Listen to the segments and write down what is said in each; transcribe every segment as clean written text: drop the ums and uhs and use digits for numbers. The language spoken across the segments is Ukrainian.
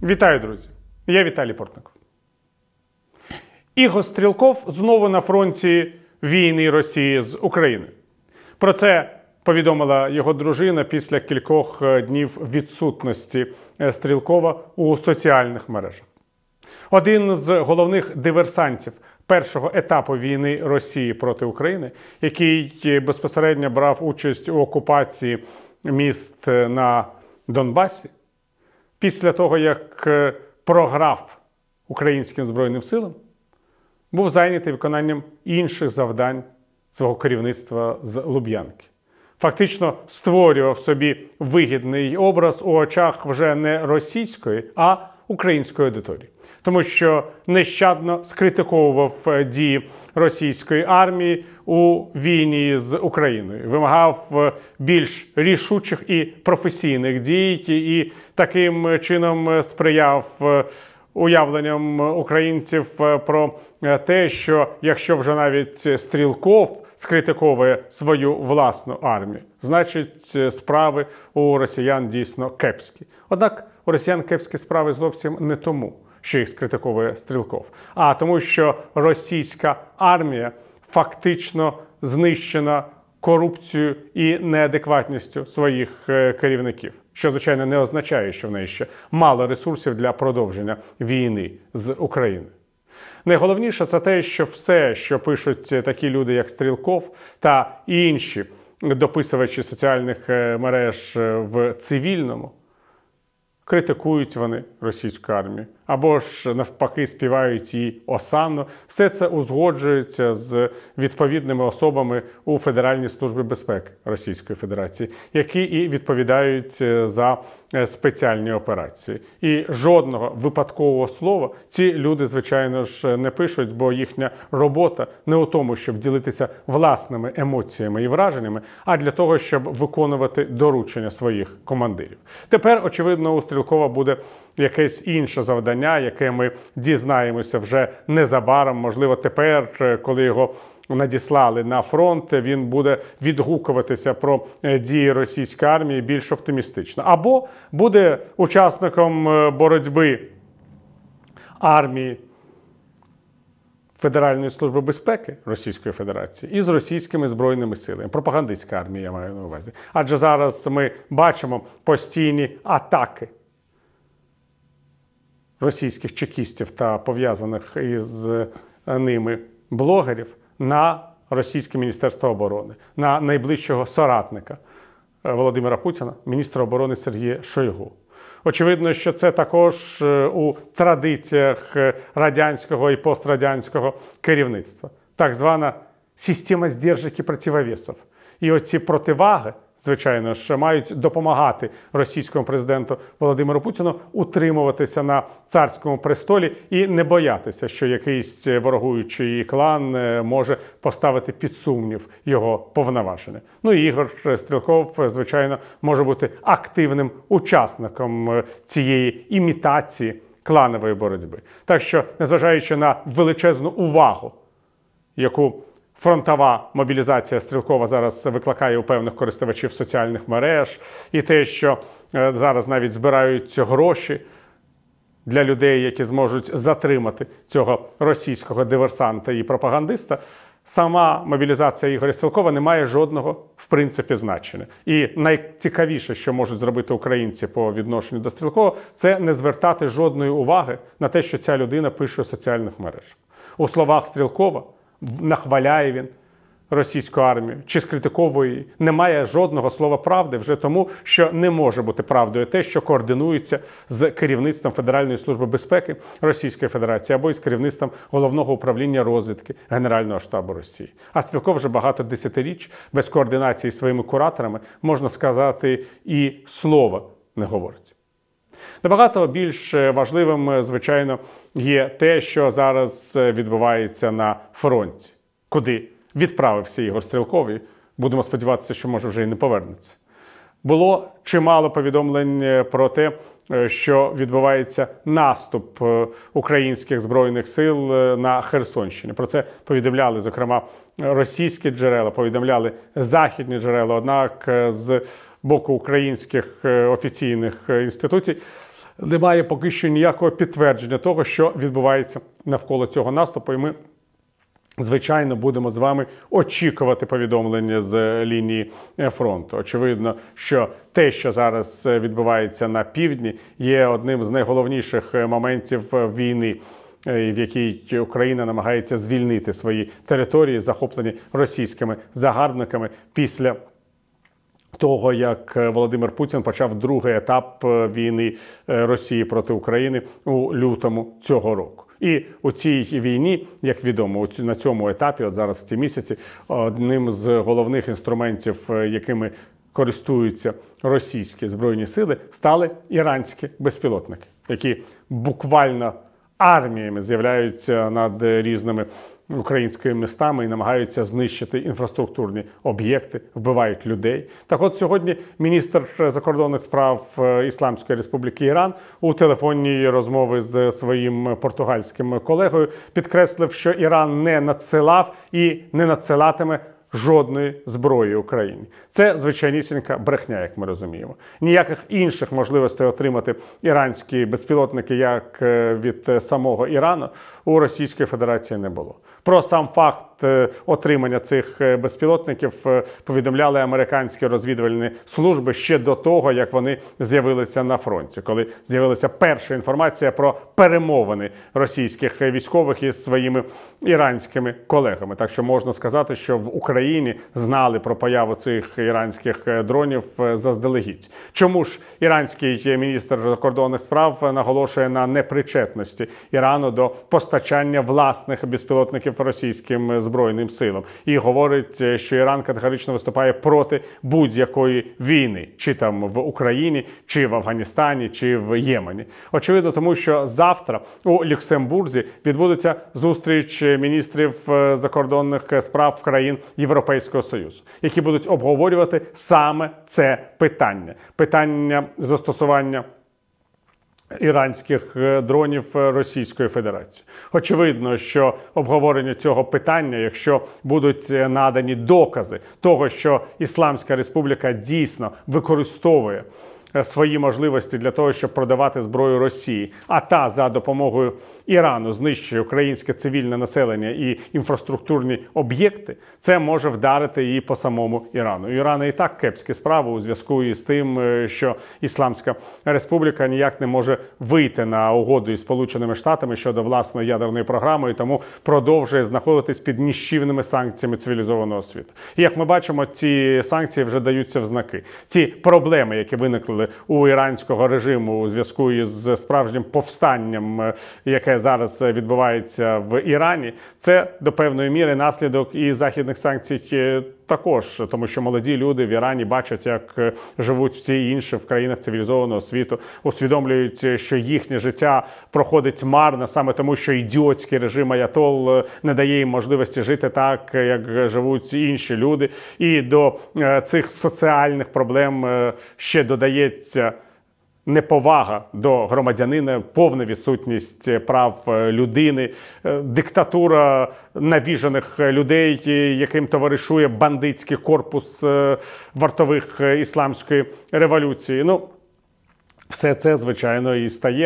Вітаю, друзі! Я Віталій Портников. Ігор Стрєлков знову на фронті війни Росії з Україною. Про це повідомила його дружина після кількох днів відсутності Стрєлкова у соціальних мережах. Один з головних диверсантів першого етапу війни Росії проти України, який безпосередньо брав участь у окупації міст на Донбасі, після того, як програв українським Збройним силам, був зайнятий виконанням інших завдань свого керівництва з Луб'янки. Фактично створював собі вигідний образ у очах вже не російської, а української аудиторії. Тому що нещадно скритиковував дії російської армії у війні з Україною. Вимагав більш рішучих і професійних дій і таким чином сприяв уявленням українців про те, що якщо вже навіть Стрєлков скритиковує свою власну армію, значить справи у росіян дійсно кепські. Однак у росіян кепські справи зовсім не тому, що їх скритиковує Стрєлков, а тому, що російська армія фактично знищена корупцією і неадекватністю своїх керівників. Що, звичайно, не означає, що в неї ще мало ресурсів для продовження війни з Україною. Найголовніше – це те, що все, що пишуть такі люди, як Стрєлков та інші дописувачі соціальних мереж в цивільному, критикують вони російську армію, або ж навпаки співають її осанну. Все це узгоджується з відповідними особами у Федеральній службі безпеки Російської Федерації, які і відповідають за спеціальні операції. І жодного випадкового слова ці люди, звичайно ж, не пишуть, бо їхня робота не у тому, щоб ділитися власними емоціями і враженнями, а для того, щоб виконувати доручення своїх командирів. Тепер, очевидно, у Стрєлкова буде якесь інше завдання, яке ми дізнаємося вже незабаром. Можливо, тепер, коли його надіслали на фронт, він буде відгукуватися про дії російської армії більш оптимістично. Або буде учасником боротьби армії Федеральної служби безпеки Російської Федерації із російськими збройними силами. Пропагандистська армія, я маю на увазі. Адже зараз ми бачимо постійні атаки російських чекістів та пов'язаних із ними блогерів на російське Міністерство оборони, на найближчого соратника Володимира Путіна, міністра оборони Сергія Шойгу. Очевидно, що це також у традиціях радянського і пострадянського керівництва. Так звана система сдержек і противовесів. І оці противаги, звичайно ж, мають допомагати російському президенту Володимиру Путіну утримуватися на царському престолі і не боятися, що якийсь ворогуючий клан може поставити під сумнів його повноваження. Ну і Ігор Стрєлков, звичайно, може бути активним учасником цієї імітації кланової боротьби. Так що, незважаючи на величезну увагу, яку фронтова мобілізація Стрєлкова зараз викликає у певних користувачів соціальних мереж, і те, що зараз навіть збирають гроші для людей, які зможуть затримати цього російського диверсанта і пропагандиста, сама мобілізація Ігоря Стрєлкова не має жодного, в принципі, значення. І найцікавіше, що можуть зробити українці по відношенню до Стрєлкова, це не звертати жодної уваги на те, що ця людина пише у соціальних мережах. У словах Стрєлкова нахваляє він російську армію чи скритиковує її. Немає жодного слова правди вже тому, що не може бути правдою те, що координується з керівництвом Федеральної служби безпеки Російської Федерації або із керівництвом Головного управління розвідки Генерального штабу Росії. А Стрєлков вже багато десятиріч без координації зі своїми кураторами, можна сказати, і слова не говорить. Набагато більш важливим, звичайно, є те, що зараз відбувається на фронті, куди відправився Ігор Стрєлков, і будемо сподіватися, що, може, вже і не повернеться. Було чимало повідомлень про те, що відбувається наступ українських Збройних сил на Херсонщині. Про це повідомляли, зокрема, російські джерела, повідомляли західні джерела, однак з боку українських офіційних інституцій немає поки що ніякого підтвердження того, що відбувається навколо цього наступу. І ми, звичайно, будемо з вами очікувати повідомлення з лінії фронту. Очевидно, що те, що зараз відбувається на півдні, є одним з найголовніших моментів війни, в якій Україна намагається звільнити свої території, захоплені російськими загарбниками після того, як Володимир Путін почав другий етап війни Росії проти України у лютому цього року. І у цій війні, як відомо, на цьому етапі, от зараз в ці місяці, одним з головних інструментів, якими користуються російські збройні сили, стали іранські безпілотники, які буквально арміями з'являються над різними українськими містами і намагаються знищити інфраструктурні об'єкти, вбивають людей. Так от сьогодні міністр закордонних справ Ісламської Республіки Іран у телефонній розмові з своїм португальським колегою підкреслив, що Іран не надсилав і не надсилатиме жодної зброї Україні. Це звичайнісінька брехня, як ми розуміємо. Ніяких інших можливостей отримати іранські безпілотники, як від самого Ірану, у Російської Федерації не було. Про сам факт отримання цих безпілотників повідомляли американські розвідувальні служби ще до того, як вони з'явилися на фронті, коли з'явилася перша інформація про перемовини російських військових із своїми іранськими колегами. Так що можна сказати, що в Україні знали про появу цих іранських дронів заздалегідь. Чому ж іранський міністр закордонних справ наголошує на непричетності Ірану до постачання власних безпілотників російським Збройним силам і говорить, що Іран категорично виступає проти будь-якої війни, чи там в Україні, чи в Афганістані, чи в Ємені. Очевидно, тому що завтра у Люксембурзі відбудеться зустріч міністрів закордонних справ країн Європейського Союзу, які будуть обговорювати саме це питання. Питання застосування іранських дронів Російської Федерації. Очевидно, що обговорення цього питання, якщо будуть надані докази того, що Ісламська Республіка дійсно використовує свої можливості для того, щоб продавати зброю Росії, а та за допомогою Ірану знищує українське цивільне населення і інфраструктурні об'єкти, це може вдарити і по самому Ірану. У Ірана і так кепські справи у зв'язку із тим, що Ісламська Республіка ніяк не може вийти на угоду із Сполученими Штатами щодо власної ядерної програми, і тому продовжує знаходитись під ніщівними санкціями цивілізованого світу. І як ми бачимо, ці санкції вже даються в знаки. Ці проблеми, які виникли у іранського режиму у зв'язку із справжнім повстанням, яке зараз відбувається в Ірані, це до певної міри наслідок і західних санкцій також, тому що молоді люди в Ірані бачать, як живуть всі інші в країнах цивілізованого світу, усвідомлюють, що їхнє життя проходить марно саме тому, що ідіотський режим аятол не дає їм можливості жити так, як живуть інші люди. І до цих соціальних проблем ще додається неповага до громадянина, повна відсутність прав людини, диктатура навіжених людей, яким товаришує бандитський корпус вартових ісламської революції. Ну, все це, звичайно, і стає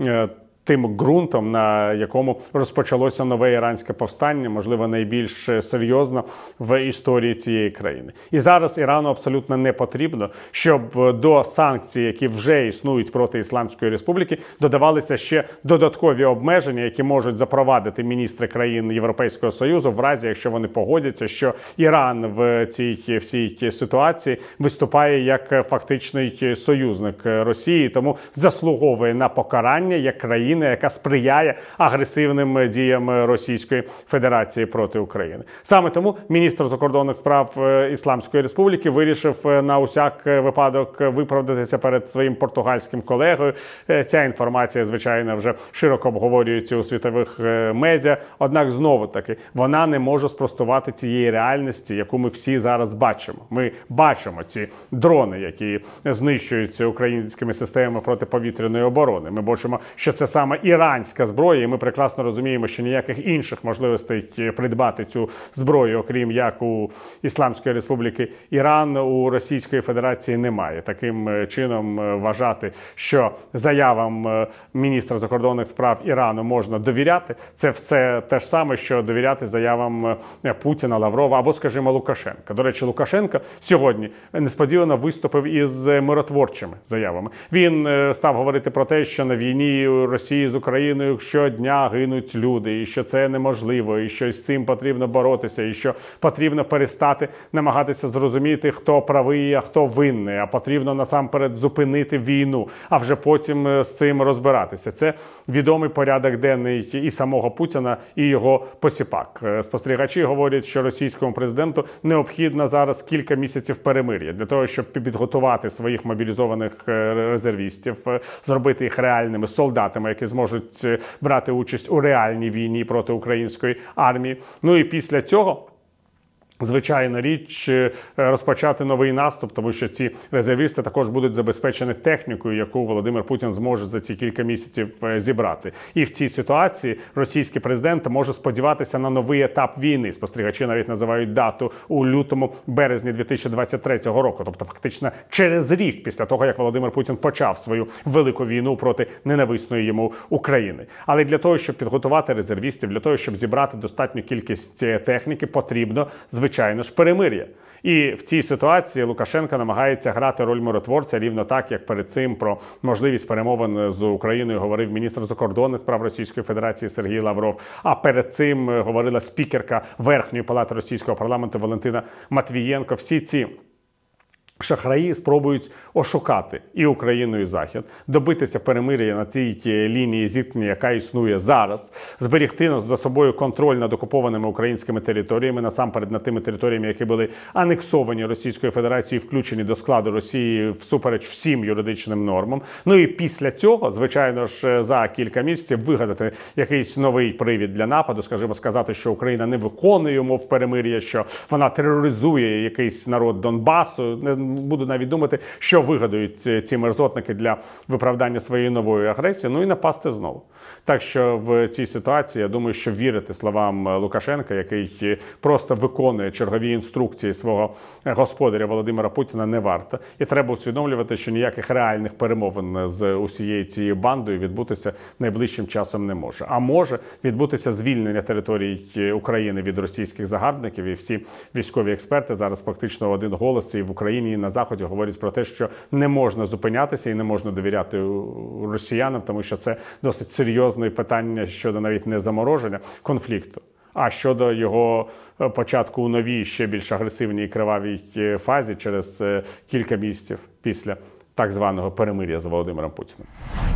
тим ґрунтом, на якому розпочалося нове іранське повстання, можливо, найбільш серйозно в історії цієї країни. І зараз Ірану абсолютно не потрібно, щоб до санкцій, які вже існують проти Ісламської Республіки, додавалися ще додаткові обмеження, які можуть запровадити міністри країн Європейського Союзу в разі, якщо вони погодяться, що Іран в цій всій ситуації виступає як фактичний союзник Росії, тому заслуговує на покарання як країна, яка сприяє агресивним діям Російської Федерації проти України. Саме тому міністр закордонних справ Ісламської Республіки вирішив на усяк випадок виправдатися перед своїм португальським колегою. Ця інформація, звичайно, вже широко обговорюється у світових медіа, однак, знову-таки, вона не може спростувати цієї реальності, яку ми всі зараз бачимо. Ми бачимо ці дрони, які знищуються українськими системами протиповітряної оборони. Ми бачимо, що це саме саме іранська зброя, і ми прекрасно розуміємо, що ніяких інших можливостей придбати цю зброю, окрім як у Ісламської Республіки Іран, у Російської Федерації немає. Таким чином вважати, що заявам міністра закордонних справ Ірану можна довіряти, це все те ж саме, що довіряти заявам Путіна, Лаврова або, скажімо, Лукашенка. До речі, Лукашенко сьогодні несподівано виступив із миротворчими заявами. Він став говорити про те, що на війні Росії з Україною щодня гинуть люди, і що це неможливо, і що з цим потрібно боротися, і що потрібно перестати намагатися зрозуміти, хто правий, а хто винний, а потрібно насамперед зупинити війну, а вже потім з цим розбиратися. Це відомий порядок денний і самого Путіна, і його посіпак. Спостерігачі говорять, що російському президенту необхідно зараз кілька місяців перемир'я для того, щоб підготувати своїх мобілізованих резервістів, зробити їх реальними солдатами, які зможуть брати участь у реальній війні проти української армії. Ну і після цього, звичайна річ, розпочати новий наступ, тому що ці резервісти також будуть забезпечені технікою, яку Володимир Путін зможе за ці кілька місяців зібрати. І в цій ситуації російський президент може сподіватися на новий етап війни. Спостерігачі навіть називають дату у лютому-березні 2023 року, тобто фактично через рік після того, як Володимир Путін почав свою велику війну проти ненависної йому України. Але для того, щоб підготувати резервістів, для того, щоб зібрати достатню кількість техніки, потрібно, звичайно ж, перемир'я. І в цій ситуації Лукашенко намагається грати роль миротворця, рівно так, як перед цим про можливість перемовин з Україною говорив міністр закордонних справ Російської Федерації Сергій Лавров, а перед цим говорила спікерка Верхньої палати російського парламенту Валентина Матвієнко. Всі ці шахраї спробують ошукати і Україну, і Захід, добитися перемир'я на тій лінії зіткнення, яка існує зараз, зберегти за собою контроль над окупованими українськими територіями, насамперед над тими територіями, які були анексовані Російською Федерацією, включені до складу Росії всупереч всім юридичним нормам. Ну і після цього, звичайно ж, за кілька місяців вигадати якийсь новий привід для нападу, скажімо, сказати, що Україна не виконує умов перемир'я, що вона тероризує якийсь народ Донбасу. Буду навіть думати, що вигадають ці мерзотники для виправдання своєї нової агресії, ну і напасти знову. Так що в цій ситуації, я думаю, що вірити словам Лукашенка, який просто виконує чергові інструкції свого господаря Володимира Путіна, не варто. І треба усвідомлювати, що ніяких реальних перемовин з усією цією бандою відбутися найближчим часом не може. А може відбутися звільнення територій України від російських загарбників, і всі військові експерти зараз практично в один голос і в Україні, і на Заході говорять про те, що не можна зупинятися і не можна довіряти росіянам, тому що це досить серйозне питання щодо навіть не замороження конфлікту, а щодо його початку у новій, ще більш агресивній і кривавій фазі через кілька місяців після так званого перемир'я з Володимиром Путіним.